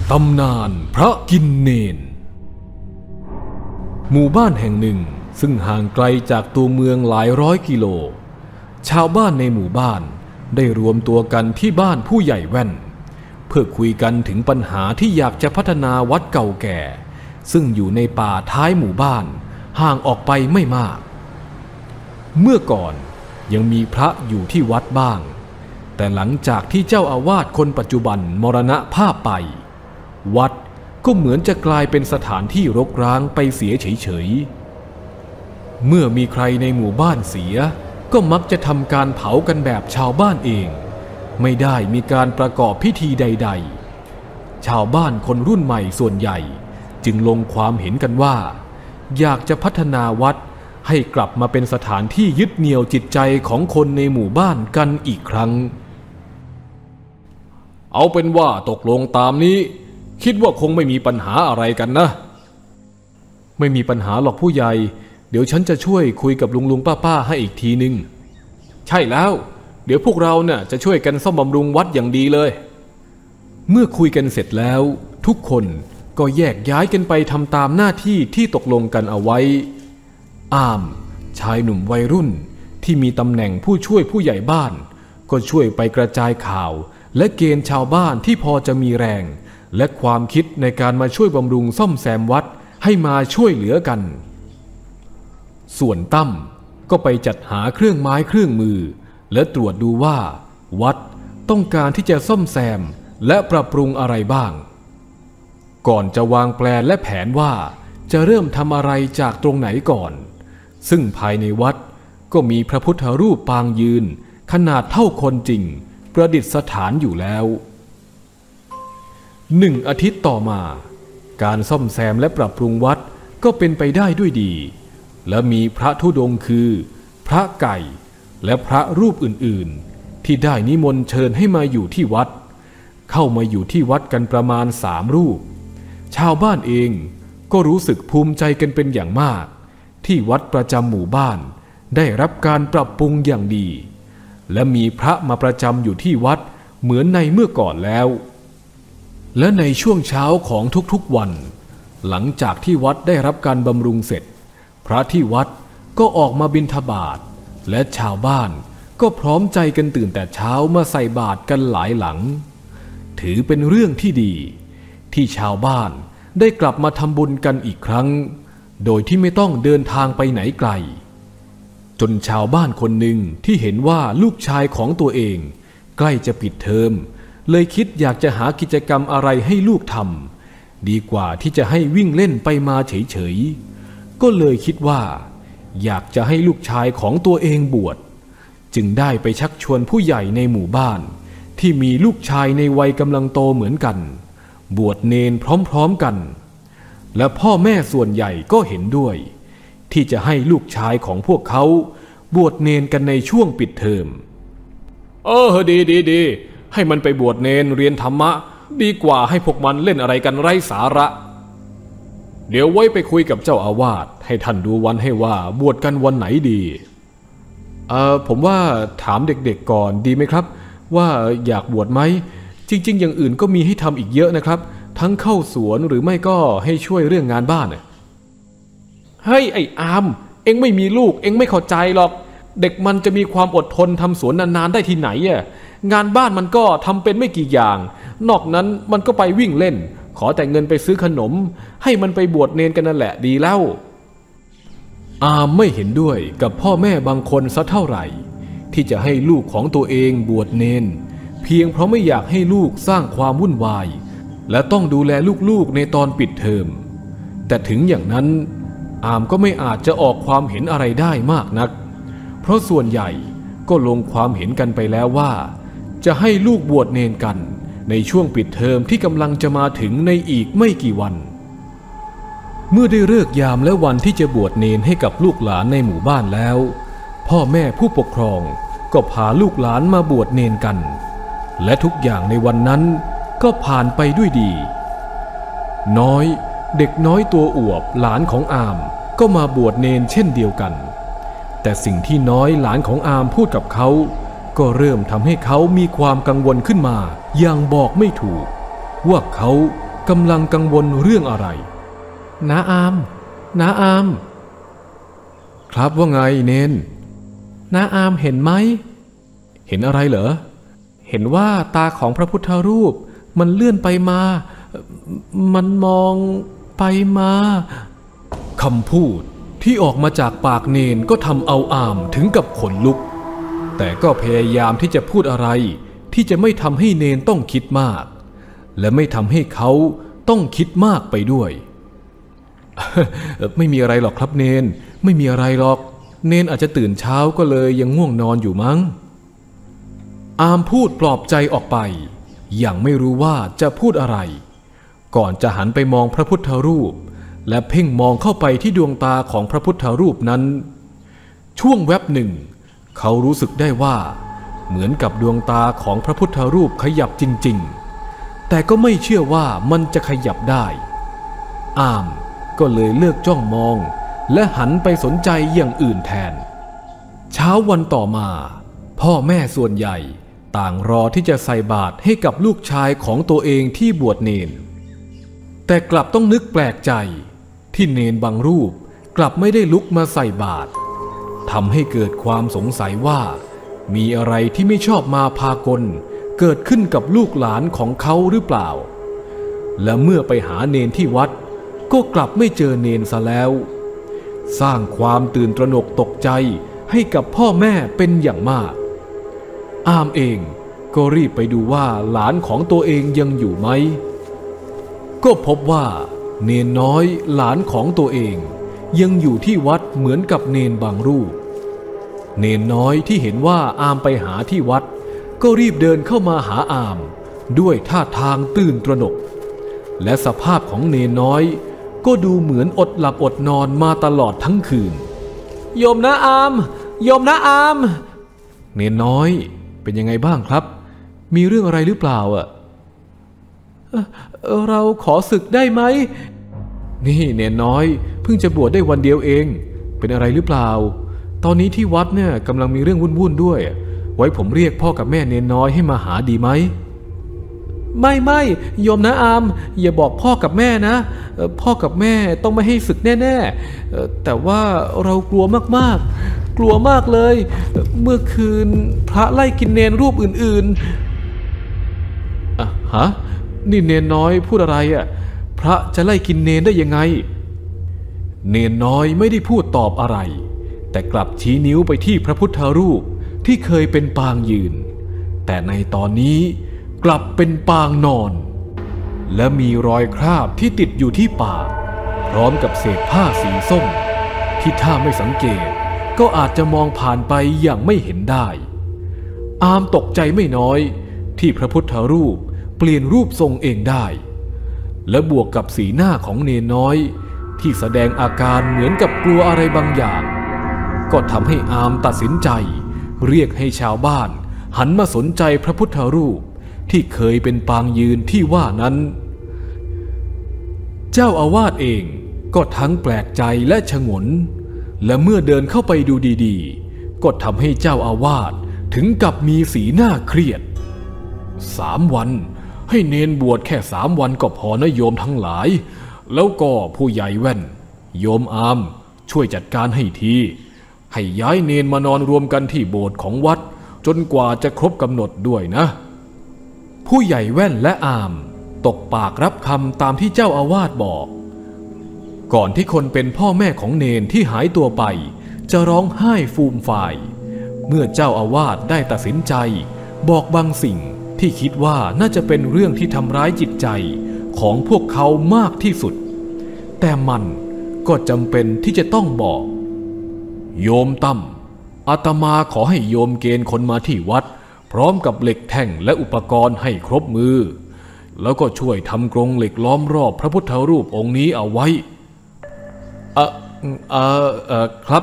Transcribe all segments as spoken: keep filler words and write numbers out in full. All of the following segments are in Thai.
ตำนานพระกินเนนหมู่บ้านแห่งหนึ่งซึ่งห่างไกลจากตัวเมืองหลายร้อยกิโลชาวบ้านในหมู่บ้านได้รวมตัวกันที่บ้านผู้ใหญ่แว่นเพื่อคุยกันถึงปัญหาที่อยากจะพัฒนาวัดเก่าแก่ซึ่งอยู่ในป่าท้ายหมู่บ้านห่างออกไปไม่มากเมื่อก่อนยังมีพระอยู่ที่วัดบ้างแต่หลังจากที่เจ้าอาวาสคนปัจจุบันมรณภาพไปวัดก็เหมือนจะกลายเป็นสถานที่รกร้างไปเสียเฉยๆเมื่อมีใครในหมู่บ้านเสียก็มักจะทำการเผากันแบบชาวบ้านเองไม่ได้มีการประกอบพิธีใดๆชาวบ้านคนรุ่นใหม่ส่วนใหญ่จึงลงความเห็นกันว่าอยากจะพัฒนาวัดให้กลับมาเป็นสถานที่ยึดเหนี่ยวจิตใจของคนในหมู่บ้านกันอีกครั้งเอาเป็นว่าตกลงตามนี้คิดว่าคงไม่มีปัญหาอะไรกันนะไม่มีปัญหาหรอกผู้ใหญ่เดี๋ยวฉันจะช่วยคุยกับลุงลุงป้าป้าให้อีกทีนึงใช่แล้วเดี๋ยวพวกเราเนี่ยจะช่วยกันซ่อมบำรุงวัดอย่างดีเลยเมื่อคุยกันเสร็จแล้วทุกคนก็แยกย้ายกันไปทำตามหน้าที่ที่ตกลงกันเอาไว้อามชายหนุ่มวัยรุ่นที่มีตำแหน่งผู้ช่วยผู้ใหญ่บ้านก็ช่วยไปกระจายข่าวและเกณฑ์ชาวบ้านที่พอจะมีแรงและความคิดในการมาช่วยบำรุงซ่อมแซมวัดให้มาช่วยเหลือกันส่วนตั้มก็ไปจัดหาเครื่องไม้เครื่องมือและตรวจดูว่าวัดต้องการที่จะซ่อมแซมและปรับปรุงอะไรบ้างก่อนจะวางแปลนและแผนว่าจะเริ่มทำอะไรจากตรงไหนก่อนซึ่งภายในวัดก็มีพระพุทธรูปปางยืนขนาดเท่าคนจริงประดิษฐานอยู่แล้วหนึ่งอาทิตย์ต่อมาการซ่อมแซมและปรับปรุงวัดก็เป็นไปได้ด้วยดีและมีพระธุดงค์คือพระไก่และพระรูปอื่นๆที่ได้นิมนต์เชิญให้มาอยู่ที่วัดเข้ามาอยู่ที่วัดกันประมาณสามรูปชาวบ้านเองก็รู้สึกภูมิใจกันเป็นอย่างมากที่วัดประจำหมู่บ้านได้รับการปรับปรุงอย่างดีและมีพระมาประจำอยู่ที่วัดเหมือนในเมื่อก่อนแล้วและในช่วงเช้าของทุกๆวันหลังจากที่วัดได้รับการบำรุงเสร็จพระที่วัดก็ออกมาบิณฑบาตและชาวบ้านก็พร้อมใจกันตื่นแต่เช้ามาใส่บาตรกันหลายหลังถือเป็นเรื่องที่ดีที่ชาวบ้านได้กลับมาทำบุญกันอีกครั้งโดยที่ไม่ต้องเดินทางไปไหนไกลจนชาวบ้านคนหนึ่งที่เห็นว่าลูกชายของตัวเองใกล้จะปิดเทอมเลยคิดอยากจะหากิจกรรมอะไรให้ลูกทำดีกว่าที่จะให้วิ่งเล่นไปมาเฉยๆก็เลยคิดว่าอยากจะให้ลูกชายของตัวเองบวชจึงได้ไปชักชวนผู้ใหญ่ในหมู่บ้านที่มีลูกชายในวัยกำลังโตเหมือนกันบวชเนนพร้อมๆกันและพ่อแม่ส่วนใหญ่ก็เห็นด้วยที่จะให้ลูกชายของพวกเขาบวชเนนกันในช่วงปิดเทอมเออดีดีดีให้มันไปบวชเนนเรียนธรรมะดีกว่าให้พวกมันเล่นอะไรกันไร้สาระเดี๋ยวไว้ไปคุยกับเจ้าอาวาสให้ท่านดูวันให้ว่าบวชกันวันไหนดีเออผมว่าถามเด็กๆก่อนดีไหมครับว่าอยากบวชไหมจริงๆอย่างอื่นก็มีให้ทำอีกเยอะนะครับทั้งเข้าสวนหรือไม่ก็ให้ช่วยเรื่องงานบ้านน่ะเฮ้ยไอ้อามเอ็งไม่มีลูกเอ็งไม่เข้าใจหรอกเด็กมันจะมีความอดทนทำสวนนานๆได้ที่ไหนอ่ะงานบ้านมันก็ทำเป็นไม่กี่อย่างนอกนั้นมันก็ไปวิ่งเล่นขอแต่เงินไปซื้อขนมให้มันไปบวชเนนกันนั่นแหละดีแล้วอามไม่เห็นด้วยกับพ่อแม่บางคนสักเท่าไหร่ที่จะให้ลูกของตัวเองบวชเนนเพียงเพราะไม่อยากให้ลูกสร้างความวุ่นวายและต้องดูแลลูกๆในตอนปิดเทอมแต่ถึงอย่างนั้นอามก็ไม่อาจจะออกความเห็นอะไรได้มากนักเพราะส่วนใหญ่ก็ลงความเห็นกันไปแล้วว่าจะให้ลูกบวชเนนกันในช่วงปิดเทอมที่กำลังจะมาถึงในอีกไม่กี่วันเมื่อได้ฤกษ์ยามและวันที่จะบวชเนนให้กับลูกหลานในหมู่บ้านแล้วพ่อแม่ผู้ปกครองก็พาลูกหลานมาบวชเนนกันและทุกอย่างในวันนั้นก็ผ่านไปด้วยดีน้อยเด็กน้อยตัวอวบหลานของอามก็มาบวชเนนเช่นเดียวกันแต่สิ่งที่น้อยหลานของอามพูดกับเขาก็เริ่มทำให้เขามีความกังวลขึ้นมาอย่างบอกไม่ถูกว่าเขากำลังกังวลเรื่องอะไรน้าอามน้าอามครับว่าไงเนนน้าอามเห็นไหมเห็นอะไรเหรอเห็นว่าตาของพระพุทธรูปมันเลื่อนไปมามันมองไปมาคำพูดที่ออกมาจากปากเนนก็ทำเอาอามถึงกับขนลุกแต่ก็พยายามที่จะพูดอะไรที่จะไม่ทำให้เนนต้องคิดมากและไม่ทำให้เขาต้องคิดมากไปด้วย ไม่มีอะไรหรอกครับเนนไม่มีอะไรหรอกเนนอาจจะตื่นเช้าก็เลยยังง่วงนอนอยู่มั้งอามพูดปลอบใจออกไปอย่างไม่รู้ว่าจะพูดอะไรก่อนจะหันไปมองพระพุทธรูปและเพ่งมองเข้าไปที่ดวงตาของพระพุทธรูปนั้นช่วงแวบหนึ่งเขารู้สึกได้ว่าเหมือนกับดวงตาของพระพุทธรูปขยับจริงๆแต่ก็ไม่เชื่อว่ามันจะขยับได้อามก็เลยเลิกจ้องมองและหันไปสนใจอย่างอื่นแทนเช้าวันต่อมาพ่อแม่ส่วนใหญ่ต่างรอที่จะใส่บาตรให้กับลูกชายของตัวเองที่บวชเนนแต่กลับต้องนึกแปลกใจที่เนนบางรูปกลับไม่ได้ลุกมาใส่บาตรทำให้เกิดความสงสัยว่ามีอะไรที่ไม่ชอบมาพากลเกิดขึ้นกับลูกหลานของเขาหรือเปล่าและเมื่อไปหาเนนที่วัดก็กลับไม่เจอเนนซะแล้วสร้างความตื่นตระหนกตกใจให้กับพ่อแม่เป็นอย่างมากอามเองก็รีบไปดูว่าหลานของตัวเองยังอยู่ไหมก็พบว่าเนนน้อยหลานของตัวเองยังอยู่ที่วัดเหมือนกับเนนบางรูปเนนน้อยที่เห็นว่าอามไปหาที่วัดก็รีบเดินเข้ามาหาอามด้วยท่าทางตื่นตระหนกและสภาพของเนนน้อยก็ดูเหมือนอดหลับอดนอนมาตลอดทั้งคืนโยมนะอามโยมนะอามเนนน้อยเป็นยังไงบ้างครับมีเรื่องอะไรหรือเปล่าอ่ะเราขอศึกได้ไหมนี่เนนน้อยเพิ่งจะบวชได้วันเดียวเองเป็นอะไรหรือเปล่าตอนนี้ที่วัดเนี่ยกำลังมีเรื่องวุ่นๆด้วยไว้ผมเรียกพ่อกับแม่เนนน้อยให้มาหาดีไหมไม่ไม่โยมนะอามอย่าบอกพ่อกับแม่นะพ่อกับแม่ต้องไม่ให้ศึกแน่ๆแต่ว่าเรากลัวมากๆกลัวมากเลยเมื่อคืนพระไล่กินเนนรูปอื่นๆอ่ะฮะนี่เนนน้อยพูดอะไรอ่ะพระจะไล่กินเนนได้ยังไงเนนน้อยไม่ได้พูดตอบอะไรแต่กลับชี้นิ้วไปที่พระพุทธรูปที่เคยเป็นปางยืนแต่ในตอนนี้กลับเป็นปางนอนและมีรอยคราบที่ติดอยู่ที่ปากพร้อมกับเศษผ้าสีส้มที่ถ้าไม่สังเกตก็อาจจะมองผ่านไปอย่างไม่เห็นได้อามตกใจไม่น้อยที่พระพุทธรูปเปลี่ยนรูปทรงเองได้และบวกกับสีหน้าของเนนน้อยที่แสดงอาการเหมือนกับกลัวอะไรบางอย่างก็ทำให้อามตัดสินใจเรียกให้ชาวบ้านหันมาสนใจพระพุทธรูปที่เคยเป็นปางยืนที่ว่านั้นเจ้าอาวาสเองก็ทั้งแปลกใจและฉงนและเมื่อเดินเข้าไปดูดีๆก็ทำให้เจ้าอาวาสถึงกับมีสีหน้าเครียดสามวันให้เนนบวชแค่สามวันก็พอนะโยมทั้งหลายแล้วก็ผู้ใหญ่แว่นโยมอามช่วยจัดการให้ทีให้ย้ายเนนมานอนรวมกันที่โบสถ์ของวัดจนกว่าจะครบกำหนดด้วยนะผู้ใหญ่แว่นและอามตกปากรับคำตามที่เจ้าอาวาสบอกก่อนที่คนเป็นพ่อแม่ของเนนที่หายตัวไปจะร้องไห้ฟูมฟายเมื่อเจ้าอาวาสได้ตัดสินใจบอกบางสิ่งที่คิดว่าน่าจะเป็นเรื่องที่ทำร้ายจิตใจของพวกเขามากที่สุดแต่มันก็จำเป็นที่จะต้องบอกโยมตั้มอาตมาขอให้โยมเกณฑ์คนมาที่วัดพร้อมกับเหล็กแท่งและอุปกรณ์ให้ครบมือแล้วก็ช่วยทำกรงเหล็กล้อมรอบพระพุทธรูปองค์นี้เอาไว้เออเออเออครับ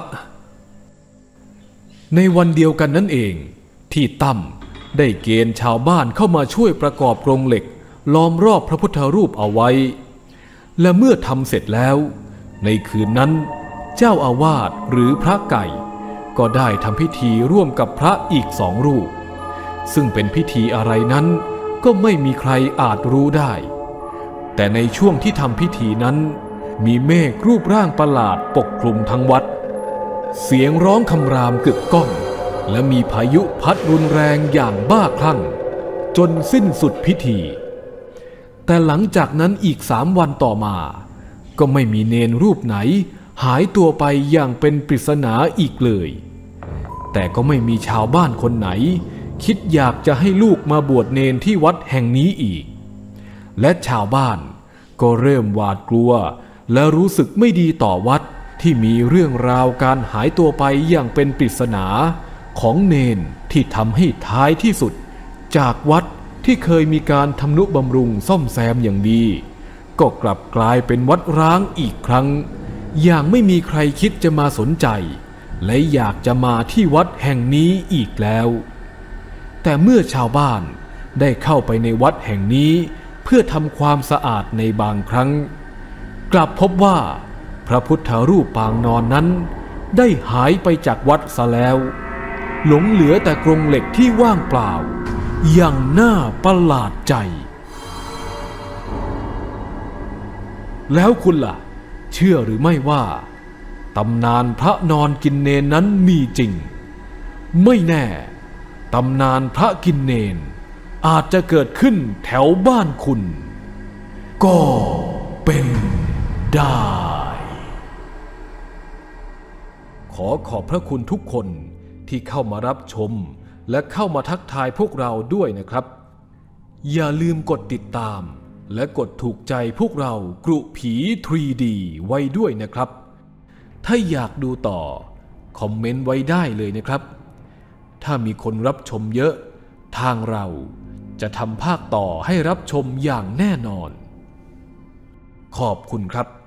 ในวันเดียวกันนั่นเองที่ตั้มได้เกณฑ์ชาวบ้านเข้ามาช่วยประกอบกรงเหล็กล้อมรอบพระพุทธรูปเอาไว้และเมื่อทำเสร็จแล้วในคืนนั้นเจ้าอาวาสหรือพระไก่ก็ได้ทำพิธีร่วมกับพระอีกสองรูปซึ่งเป็นพิธีอะไรนั้นก็ไม่มีใครอาจรู้ได้แต่ในช่วงที่ทำพิธีนั้นมีเมฆรูปร่างประหลาดปกคลุมทั้งวัดเสียงร้องคำรามกึกก้องและมีพายุพัดรุนแรงอย่างบ้าคลั่งจนสิ้นสุดพิธีแต่หลังจากนั้นอีกสามวันต่อมาก็ไม่มีเณรรูปไหนหายตัวไปอย่างเป็นปริศนาอีกเลยแต่ก็ไม่มีชาวบ้านคนไหนคิดอยากจะให้ลูกมาบวชเณรที่วัดแห่งนี้อีกและชาวบ้านก็เริ่มหวาดกลัวและรู้สึกไม่ดีต่อวัดที่มีเรื่องราวการหายตัวไปอย่างเป็นปริศนาของเณรที่ทำให้ท้ายที่สุดจากวัดที่เคยมีการทำนุบำรุงซ่อมแซมอย่างดีก็กลับกลายเป็นวัดร้างอีกครั้งอย่างไม่มีใครคิดจะมาสนใจและอยากจะมาที่วัดแห่งนี้อีกแล้วแต่เมื่อชาวบ้านได้เข้าไปในวัดแห่งนี้เพื่อทำความสะอาดในบางครั้งกลับพบว่าพระพุทธรูปปางนอนนั้นได้หายไปจากวัดซะแล้วหลงเหลือแต่กรงเหล็กที่ว่างเปล่าอย่างน่าประหลาดใจแล้วคุณล่ะเชื่อหรือไม่ว่าตำนานพระนอนกินเนนนั้นมีจริงไม่แน่ตำนานพระกินเนนอาจจะเกิดขึ้นแถวบ้านคุณก็เป็นได้ขอขอบพระคุณทุกคนที่เข้ามารับชมและเข้ามาทักทายพวกเราด้วยนะครับอย่าลืมกดติดตามและกดถูกใจพวกเรากรุผี ทรี ดี ไว้ด้วยนะครับถ้าอยากดูต่อคอมเมนต์ไว้ได้เลยนะครับถ้ามีคนรับชมเยอะทางเราจะทำภาคต่อให้รับชมอย่างแน่นอนขอบคุณครับ